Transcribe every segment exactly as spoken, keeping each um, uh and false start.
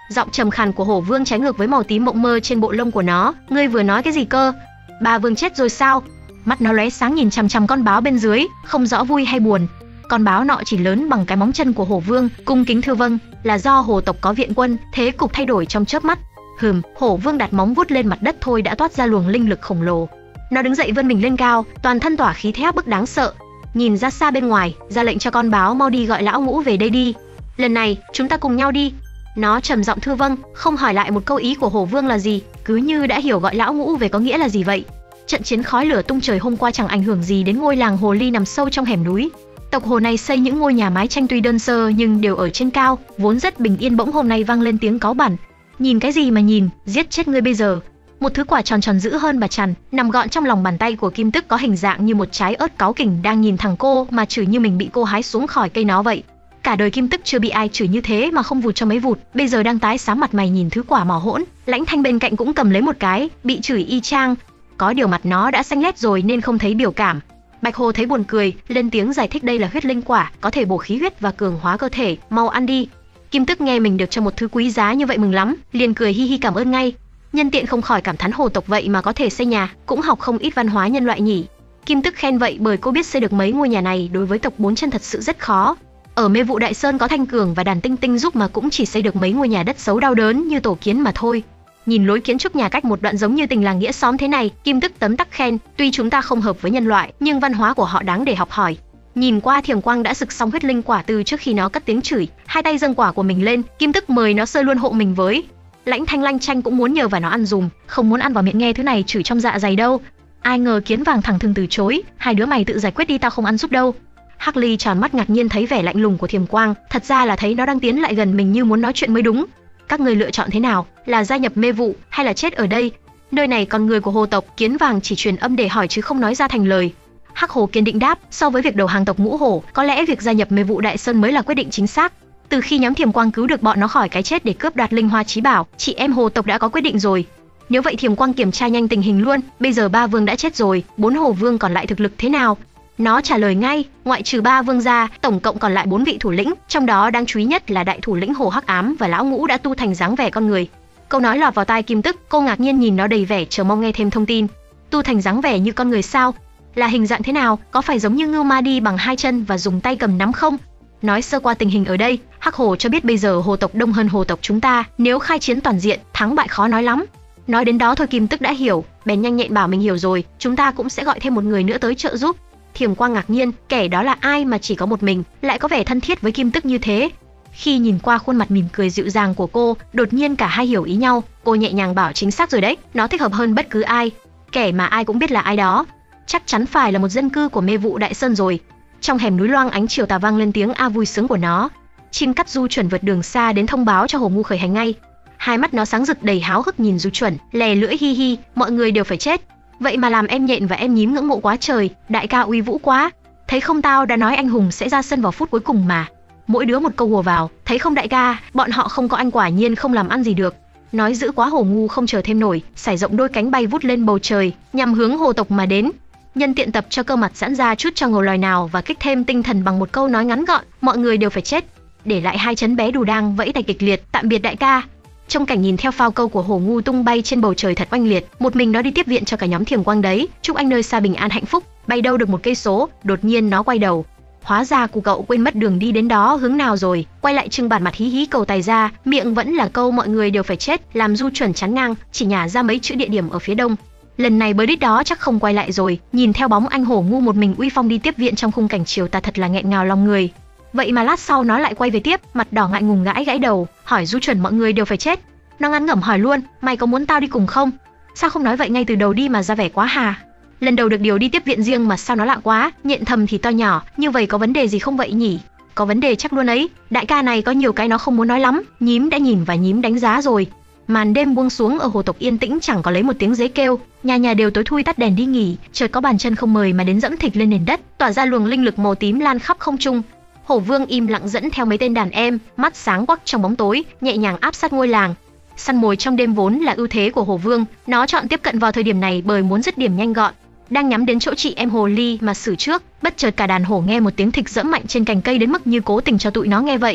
Giọng trầm khàn của Hổ Vương trái ngược với màu tím mộng mơ trên bộ lông của nó. Ngươi vừa nói cái gì cơ? Ba Vương chết rồi sao? Mắt nó lóe sáng nhìn chằm chằm con báo bên dưới, không rõ vui hay buồn. Con báo nọ chỉ lớn bằng cái móng chân của Hổ Vương, cung kính thưa vâng, là do hồ tộc có viện quân, thế cục thay đổi trong chớp mắt. Hừm, Hổ Vương đặt móng vuốt lên mặt đất thôi đã toát ra luồng linh lực khổng lồ. Nó đứng dậy vươn mình lên cao, toàn thân tỏa khí thế áp bức đáng sợ. Nhìn ra xa bên ngoài, ra lệnh cho con báo mau đi gọi lão ngũ về đây đi. Lần này, chúng ta cùng nhau đi. Nó trầm giọng thưa vâng, không hỏi lại một câu ý của Hổ Vương là gì, cứ như đã hiểu gọi lão ngũ về có nghĩa là gì vậy. Trận chiến khói lửa tung trời hôm qua chẳng ảnh hưởng gì đến ngôi làng Hồ Ly nằm sâu trong hẻm núi. Tộc Hồ này xây những ngôi nhà mái tranh tuy đơn sơ nhưng đều ở trên cao, vốn rất bình yên, bỗng hôm nay vang lên tiếng cáu bẳn. Nhìn cái gì mà nhìn, giết chết ngươi bây giờ. Một thứ quả tròn tròn dữ hơn bà chằn, nằm gọn trong lòng bàn tay của Kim Tức, có hình dạng như một trái ớt cáu kỉnh đang nhìn thẳng cô mà chửi như mình bị cô hái xuống khỏi cây nó vậy. Cả đời Kim Tức chưa bị ai chửi như thế mà không vụt cho mấy vụt, bây giờ đang tái xám mặt mày nhìn thứ quả mỏ hỗn. Lãnh Thanh bên cạnh cũng cầm lấy một cái, bị chửi y chang. Có điều mặt nó đã xanh lét rồi nên không thấy biểu cảm. Bạch Hồ thấy buồn cười, lên tiếng giải thích đây là huyết linh quả, có thể bổ khí huyết và cường hóa cơ thể, mau ăn đi. Kim Tức nghe mình được cho một thứ quý giá như vậy mừng lắm, liền cười hi hi cảm ơn ngay. Nhân tiện không khỏi cảm thán hồ tộc vậy mà có thể xây nhà, cũng học không ít văn hóa nhân loại nhỉ. Kim Tức khen vậy bởi cô biết xây được mấy ngôi nhà này đối với tộc bốn chân thật sự rất khó. Ở Mê Vụ Đại Sơn có Thanh Cường và Đàn Tinh Tinh giúp mà cũng chỉ xây được mấy ngôi nhà đất xấu đau đớn như tổ kiến mà thôi. Nhìn lối kiến trúc nhà cách một đoạn giống như tình làng nghĩa xóm thế này, Kim Tức tấm tắc khen, tuy chúng ta không hợp với nhân loại, nhưng văn hóa của họ đáng để học hỏi. Nhìn qua Thiềm Quang đã sực xong huyết linh quả từ trước khi nó cất tiếng chửi, hai tay dâng quả của mình lên, Kim Tức mời nó sơi luôn hộ mình với. Lãnh Thanh Lanh Chanh cũng muốn nhờ và nó ăn dùm, không muốn ăn vào miệng nghe thứ này chửi trong dạ dày đâu. Ai ngờ Kiến Vàng thẳng thừng từ chối, hai đứa mày tự giải quyết đi, tao không ăn giúp đâu. Hắc Ly tròn mắt ngạc nhiên thấy vẻ lạnh lùng của Thiềm Quang, thật ra là thấy nó đang tiến lại gần mình như muốn nói chuyện mới đúng. Các người lựa chọn thế nào, là gia nhập mê vụ hay là chết ở đây? Nơi này còn người của hồ tộc. Kiến Vàng chỉ truyền âm để hỏi chứ không nói ra thành lời. Hắc Hồ kiên định đáp, so với việc đầu hàng tộc Ngũ Hổ, có lẽ việc gia nhập Mê Vụ Đại Sơn mới là quyết định chính xác. Từ khi nhóm Thiềm Quang cứu được bọn nó khỏi cái chết để cướp đoạt linh hoa chí bảo, chị em hồ tộc đã có quyết định rồi. Nếu vậy Thiềm Quang kiểm tra nhanh tình hình luôn, bây giờ ba vương đã chết rồi, bốn hồ vương còn lại thực lực thế nào? Nó trả lời ngay, ngoại trừ ba vương ra, tổng cộng còn lại bốn vị thủ lĩnh, trong đó đáng chú ý nhất là đại thủ lĩnh Hồ Hắc Ám và lão Ngũ đã tu thành dáng vẻ con người. Câu nói lọt vào tai Kim Tức, cô ngạc nhiên nhìn nó đầy vẻ chờ mong nghe thêm thông tin. Tu thành dáng vẻ như con người sao? Là hình dạng thế nào? Có phải giống như Ngưu Ma đi bằng hai chân và dùng tay cầm nắm không? Nói sơ qua tình hình ở đây, Hắc Hồ cho biết bây giờ hồ tộc đông hơn hồ tộc chúng ta, nếu khai chiến toàn diện, thắng bại khó nói lắm. Nói đến đó thôi Kim Tức đã hiểu, bèn nhanh nhẹn bảo mình hiểu rồi, chúng ta cũng sẽ gọi thêm một người nữa tới trợ giúp. Thiềm Quang ngạc nhiên, kẻ đó là ai mà chỉ có một mình, lại có vẻ thân thiết với Kim Tức như thế. Khi nhìn qua khuôn mặt mỉm cười dịu dàng của cô, đột nhiên cả hai hiểu ý nhau, cô nhẹ nhàng bảo chính xác rồi đấy, nó thích hợp hơn bất cứ ai. Kẻ mà ai cũng biết là ai đó, chắc chắn phải là một dân cư của Mê Vụ Đại Sơn rồi. Trong hẻm núi loang ánh chiều tà vang lên tiếng a vui sướng của nó. Chim cắt Du Chuẩn vượt đường xa đến thông báo cho Hồ Ngu khởi hành ngay. Hai mắt nó sáng rực đầy háo hức nhìn Du Chuẩn, lè lưỡi hi hi, mọi người đều phải chết. Vậy mà làm em Nhện và em Nhím ngưỡng mộ quá trời, đại ca uy vũ quá. Thấy không, tao đã nói anh hùng sẽ ra sân vào phút cuối cùng mà. Mỗi đứa một câu hùa vào, thấy không đại ca, bọn họ không có anh quả nhiên không làm ăn gì được. Nói dữ quá Hồ Ngu không chờ thêm nổi, sải rộng đôi cánh bay vút lên bầu trời, nhằm hướng hồ tộc mà đến. Nhân tiện tập cho cơ mặt giãn ra chút cho ngầu lòi nào và kích thêm tinh thần bằng một câu nói ngắn gọn, mọi người đều phải chết. Để lại hai chấn bé đù đang vẫy tay kịch liệt, tạm biệt đại ca. Trong cảnh nhìn theo phao câu của Hồ Ngu tung bay trên bầu trời thật oanh liệt, một mình nó đi tiếp viện cho cả nhóm Thiềm Quang đấy, chúc anh nơi xa bình an hạnh phúc. Bay đâu được một cây số, đột nhiên nó quay đầu. Hóa ra cụ cậu quên mất đường đi đến đó hướng nào rồi, quay lại trưng bản mặt hí hí cầu tài ra, miệng vẫn là câu mọi người đều phải chết, làm Du Chuẩn chán ngang, chỉ nhả ra mấy chữ địa điểm ở phía đông. Lần này bới đít đó chắc không quay lại rồi, nhìn theo bóng anh Hổ Ngu một mình uy phong đi tiếp viện trong khung cảnh chiều tà thật là nghẹn ngào lòng người. Vậy mà lát sau nó lại quay về tiếp, mặt đỏ ngại ngùng gãi gãi đầu, hỏi Du Chuẩn mọi người đều phải chết. Nó ngắn ngẩm hỏi luôn, mày có muốn tao đi cùng không? Sao không nói vậy ngay từ đầu đi mà ra vẻ quá hà. Lần đầu được điều đi tiếp viện riêng mà sao nó lạ quá, Nhện thầm thì to nhỏ, như vậy có vấn đề gì không vậy nhỉ? Có vấn đề chắc luôn ấy, đại ca này có nhiều cái nó không muốn nói lắm. Nhím đã nhìn và Nhím đánh giá rồi. Màn đêm buông xuống ở hồ tộc yên tĩnh, chẳng có lấy một tiếng dế kêu, nhà nhà đều tối thui tắt đèn đi nghỉ. Chợt có bàn chân không mời mà đến dẫm thịch lên nền đất, tỏa ra luồng linh lực màu tím lan khắp không trung. Hổ Vương im lặng dẫn theo mấy tên đàn em, mắt sáng quắc trong bóng tối, nhẹ nhàng áp sát ngôi làng. Săn mồi trong đêm vốn là ưu thế của Hổ Vương, nó chọn tiếp cận vào thời điểm này bởi muốn dứt điểm nhanh gọn. Đang nhắm đến chỗ chị em hồ ly mà xử trước, bất chợt cả đàn hổ nghe một tiếng thịch dẫm mạnh trên cành cây đến mức như cố tình cho tụi nó nghe vậy.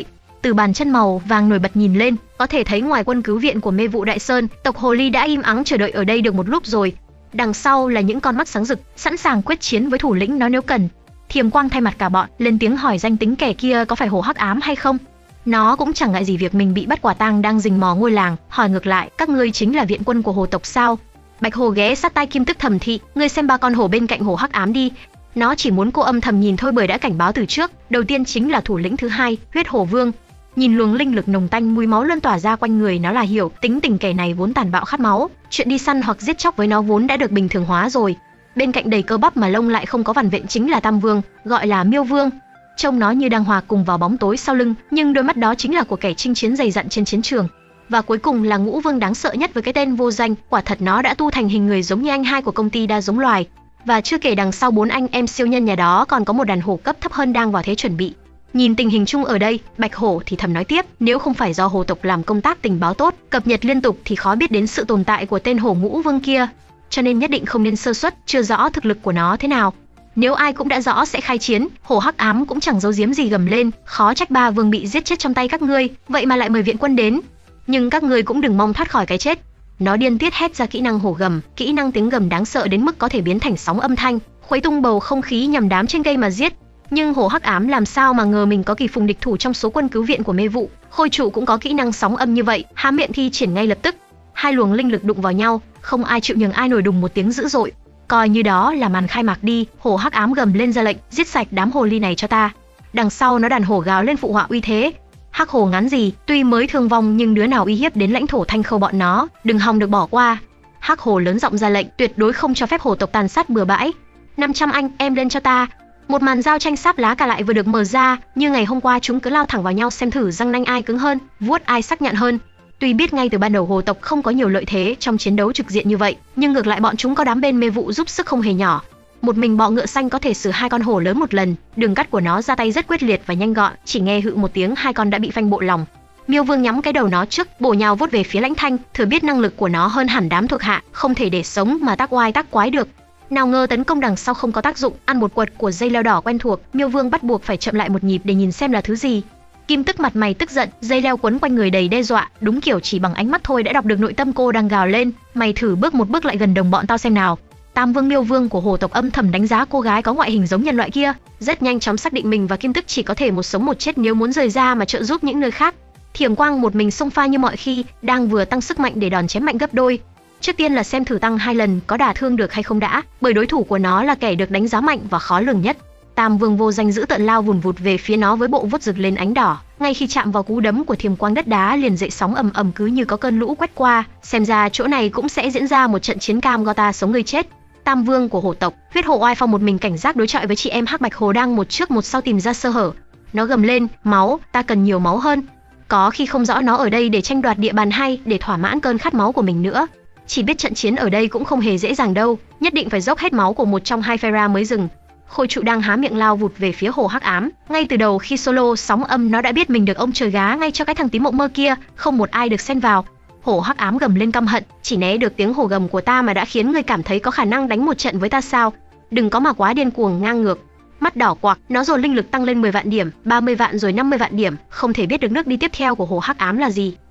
Từ bàn chân màu vàng nổi bật nhìn lên, có thể thấy ngoài quân cứu viện của Mê Vụ Đại Sơn, tộc hồ ly đã im ắng chờ đợi ở đây được một lúc rồi. Đằng sau là những con mắt sáng rực, sẵn sàng quyết chiến với thủ lĩnh nó nếu cần. Thiềm Quang thay mặt cả bọn lên tiếng hỏi danh tính kẻ kia có phải Hồ Hắc Ám hay không. Nó cũng chẳng ngại gì việc mình bị bắt quả tang đang rình mò ngôi làng, hỏi ngược lại, các ngươi chính là viện quân của hồ tộc sao? Bạch Hồ ghé sát tai Kim Tức thầm thị, ngươi xem ba con hổ bên cạnh Hồ Hắc Ám đi. Nó chỉ muốn cô âm thầm nhìn thôi bởi đã cảnh báo từ trước. Đầu tiên chính là thủ lĩnh thứ hai, Huyết Hổ Vương. Nhìn luồng linh lực nồng tanh mùi máu luân tỏa ra quanh người nó là hiểu tính tình kẻ này vốn tàn bạo khát máu, chuyện đi săn hoặc giết chóc với nó vốn đã được bình thường hóa rồi. Bên cạnh đầy cơ bắp mà lông lại không có vằn vện chính là Tam Vương, gọi là Miêu Vương. Trông nó như đang hòa cùng vào bóng tối sau lưng, nhưng đôi mắt đó chính là của kẻ chinh chiến dày dặn trên chiến trường. Và cuối cùng là Ngũ Vương đáng sợ nhất với cái tên vô danh, quả thật nó đã tu thành hình người giống như anh hai của công ty đa giống loài. Và chưa kể đằng sau bốn anh em siêu nhân nhà đó còn có một đàn hổ cấp thấp hơn đang vào thế chuẩn bị. Nhìn tình hình chung ở đây, Bạch Hổ thì thầm nói tiếp, nếu không phải do hồ tộc làm công tác tình báo tốt, cập nhật liên tục thì khó biết đến sự tồn tại của tên hổ Ngũ Vương kia. Cho nên nhất định không nên sơ suất, chưa rõ thực lực của nó thế nào. Nếu ai cũng đã rõ sẽ khai chiến, Hổ Hắc Ám cũng chẳng giấu giếm gì gầm lên, khó trách ba vương bị giết chết trong tay các ngươi, vậy mà lại mời viện quân đến. Nhưng các ngươi cũng đừng mong thoát khỏi cái chết. Nó điên tiết hét ra kỹ năng hổ gầm, kỹ năng tiếng gầm đáng sợ đến mức có thể biến thành sóng âm thanh, khuấy tung bầu không khí nhằm đám trên cây mà giết. Nhưng Hổ Hắc Ám làm sao mà ngờ mình có kỳ phùng địch thủ trong số quân cứu viện của Mê Vụ, Khôi Trụ cũng có kỹ năng sóng âm như vậy, há miệng thi triển ngay lập tức. Hai luồng linh lực đụng vào nhau, không ai chịu nhường ai nổi đùng một tiếng dữ dội. Coi như đó là màn khai mạc đi. Hổ Hắc Ám gầm lên ra lệnh, giết sạch đám hồ ly này cho ta. Đằng sau nó đàn hổ gào lên phụ họa uy thế. Hắc hổ ngắn gì, tuy mới thương vong nhưng đứa nào uy hiếp đến lãnh thổ Thanh Khâu bọn nó, đừng hòng được bỏ qua. Hắc hổ lớn giọng ra lệnh, tuyệt đối không cho phép hổ tộc tàn sát bừa bãi. năm trăm anh em lên cho ta. Một màn giao tranh sáp lá cả lại vừa được mở ra, như ngày hôm qua chúng cứ lao thẳng vào nhau xem thử răng nanh ai cứng hơn, vuốt ai sắc nhọn hơn. Tuy biết ngay từ ban đầu hồ tộc không có nhiều lợi thế trong chiến đấu trực diện như vậy, nhưng ngược lại bọn chúng có đám bên Mê Vụ giúp sức không hề nhỏ. Một mình bọ ngựa xanh có thể xử hai con hổ lớn một lần, đường cắt của nó ra tay rất quyết liệt và nhanh gọn, chỉ nghe hự một tiếng hai con đã bị phanh bộ lòng. Miêu Vương nhắm cái đầu nó trước, bổ nhào vút về phía Lãnh Thanh, thừa biết năng lực của nó hơn hẳn đám thuộc hạ, không thể để sống mà tác oai tác quái được. Nào ngờ tấn công đằng sau không có tác dụng, ăn một quật của dây leo đỏ quen thuộc, Miêu Vương bắt buộc phải chậm lại một nhịp để nhìn xem là thứ gì. Kim Tức mặt mày tức giận, dây leo quấn quanh người đầy đe dọa, đúng kiểu chỉ bằng ánh mắt thôi đã đọc được nội tâm cô đang gào lên, mày thử bước một bước lại gần đồng bọn tao xem nào. Tam Vương Miêu Vương của hồ tộc âm thầm đánh giá cô gái có ngoại hình giống nhân loại kia, rất nhanh chóng xác định mình và Kim Tức chỉ có thể một sống một chết nếu muốn rời ra mà trợ giúp những nơi khác. Thiềm Quang một mình xông pha như mọi khi, đang vừa tăng sức mạnh để đòn chém mạnh gấp đôi. Trước tiên là xem thử tăng hai lần có đả thương được hay không đã, bởi đối thủ của nó là kẻ được đánh giá mạnh và khó lường nhất. Tam Vương vô danh giữ tợn lao vùn vụt về phía nó với bộ vuốt rực lên ánh đỏ, ngay khi chạm vào cú đấm của Thiềm Quang đất đá liền dậy sóng ầm ầm cứ như có cơn lũ quét qua, xem ra chỗ này cũng sẽ diễn ra một trận chiến cam go ta sống người chết. Tam Vương của hổ tộc, Huyết Hổ Oai Phong một mình cảnh giác đối chọi với chị em Hắc Bạch Hồ đang một trước một sau tìm ra sơ hở. Nó gầm lên, máu, ta cần nhiều máu hơn. Có khi không rõ nó ở đây để tranh đoạt địa bàn hay để thỏa mãn cơn khát máu của mình nữa. Chỉ biết trận chiến ở đây cũng không hề dễ dàng đâu, nhất định phải dốc hết máu của một trong hai phe ra mới dừng. Khôi Trụ đang há miệng lao vụt về phía Hổ Hắc Ám, ngay từ đầu khi solo sóng âm nó đã biết mình được ông trời gá ngay cho cái thằng tím mộng mơ kia, không một ai được xen vào. Hổ Hắc Ám gầm lên căm hận, chỉ né được tiếng hổ gầm của ta mà đã khiến người cảm thấy có khả năng đánh một trận với ta sao? Đừng có mà quá điên cuồng ngang ngược. Mắt đỏ quặc, nó dồn linh lực tăng lên mười vạn điểm, ba mươi vạn rồi năm mươi vạn điểm, không thể biết được nước đi tiếp theo của Hổ Hắc Ám là gì.